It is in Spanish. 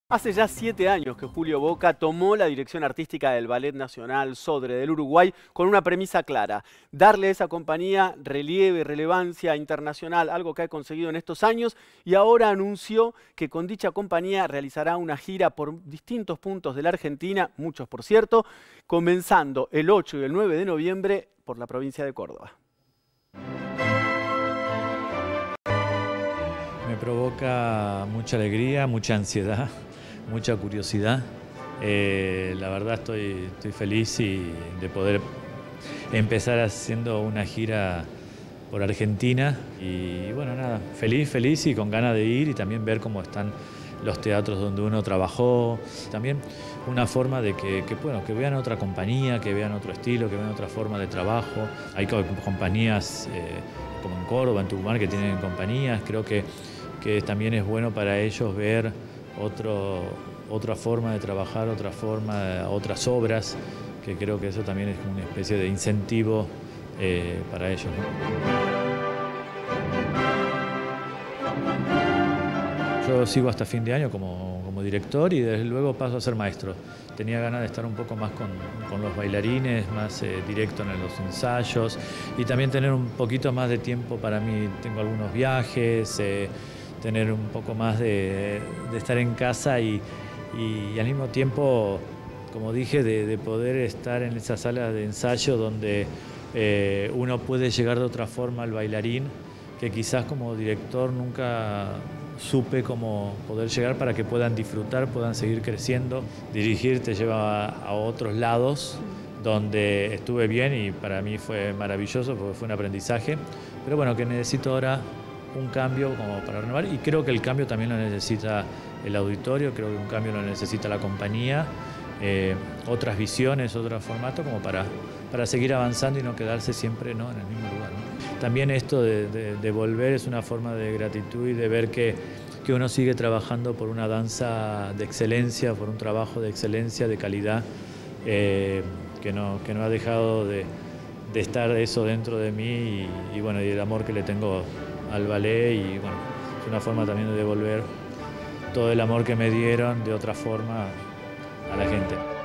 Hace ya 7 años que Julio Boca tomó la dirección artística del Ballet Nacional Sodre del Uruguay con una premisa clara: darle a esa compañía relieve y relevancia internacional, algo que ha conseguido en estos años, y ahora anunció que con dicha compañía realizará una gira por distintos puntos de la Argentina, muchos por cierto, comenzando el 8 y el 9 de noviembre por la provincia de Córdoba. Me provoca mucha alegría, mucha ansiedad, mucha curiosidad. La verdad estoy feliz de poder empezar haciendo una gira por Argentina y bueno, nada, feliz y con ganas de ir y también ver cómo están los teatros donde uno trabajó. También una forma de que vean otra compañía, que vean otro estilo, que vean otra forma de trabajo. Hay compañías como en Córdoba, en Tucumán, que tienen compañías. Creo que también es bueno para ellos ver otra forma de trabajar, otras obras, que creo que eso también es una especie de incentivo para ellos, ¿no? Yo sigo hasta fin de año como director y desde luego paso a ser maestro. Tenía ganas de estar un poco más con los bailarines, más directo en los ensayos y también tener un poquito más de tiempo para mí. Tengo algunos viajes, tener un poco más de estar en casa y al mismo tiempo, como dije, de poder estar en esa sala de ensayo donde uno puede llegar de otra forma al bailarín, que quizás como director nunca supe cómo poder llegar para que puedan disfrutar, puedan seguir creciendo. Dirigir te lleva a otros lados donde estuve bien y para mí fue maravilloso porque fue un aprendizaje, pero bueno, que necesito ahora un cambio como para renovar y creo que el cambio también lo necesita el auditorio, creo que un cambio lo necesita la compañía, otras visiones, otro formato como para seguir avanzando y no quedarse siempre, ¿no?, en el mismo lugar, ¿no? También esto de volver es una forma de gratitud y de ver que uno sigue trabajando por una danza de excelencia, por un trabajo de excelencia, de calidad, que no ha dejado de estar eso dentro de mí y bueno, y el amor que le tengo al ballet y bueno, es una forma también de devolver todo el amor que me dieron de otra forma a la gente.